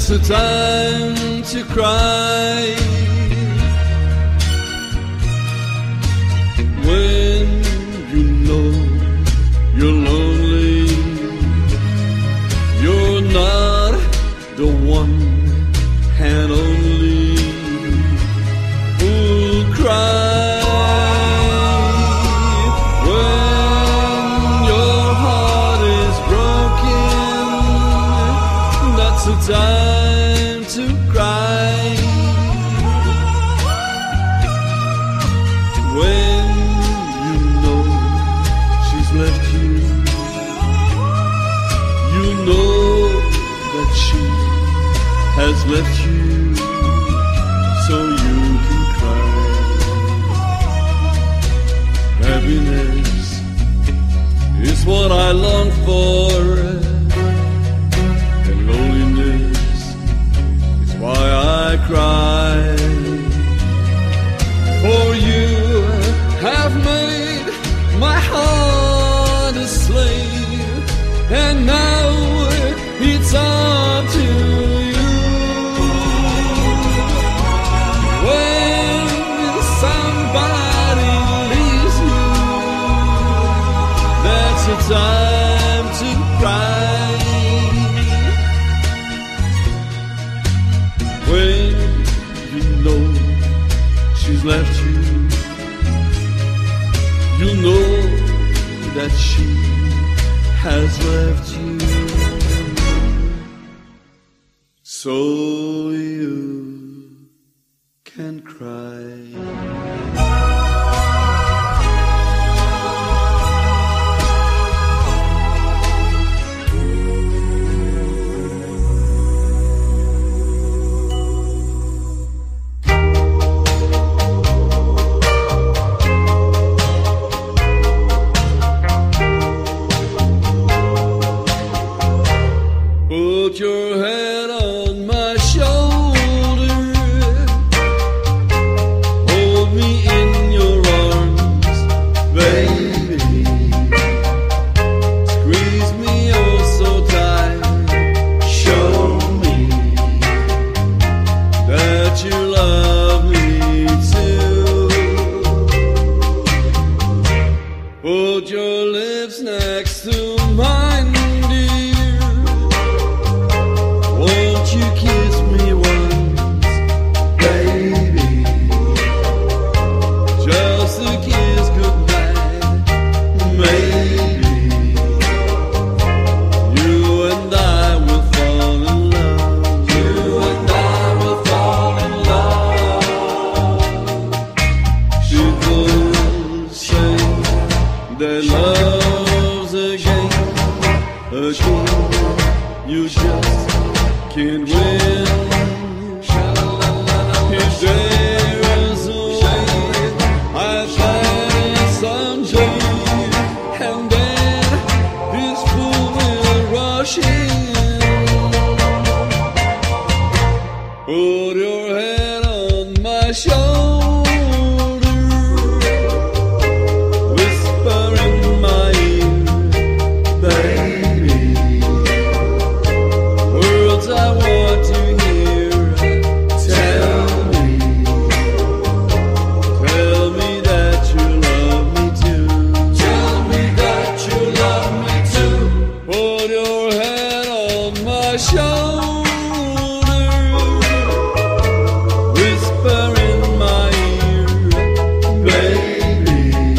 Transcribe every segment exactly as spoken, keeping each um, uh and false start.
That's the time to cry. When you know you're lonely, you're not the one and only who'll cry. When your heart is broken, that's the time to cry. When you know she's left you, you know that she has left you, so you can cry. Happiness is what I long for, and loneliness is why I cry. For you have made my heart a slave, and now it's up to you. When somebody leaves you, that's the time to cry. When you know she's left you, you know that she has left you, so you can cry. Put your head on my shoulder, hold me in your arms, baby. Squeeze me oh so tight, show me that you love me too. Put your lips next to mine, you kiss me once, baby, just a kiss goodnight, maybe you and I will fall in love. You and I will fall in love. People say that love's a game, a game you just can't win. If there's a way, I find someday, and then this fool will rush in. Put your head on my shoulder, whisper in my ear, baby, I want to hear. Tell me, tell me that you love me too. Tell me that you love me too. Put your head on my shoulder, whisper in my ear, baby,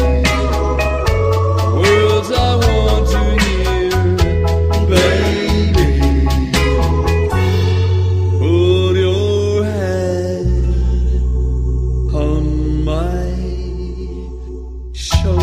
words I want to hear, baby. Show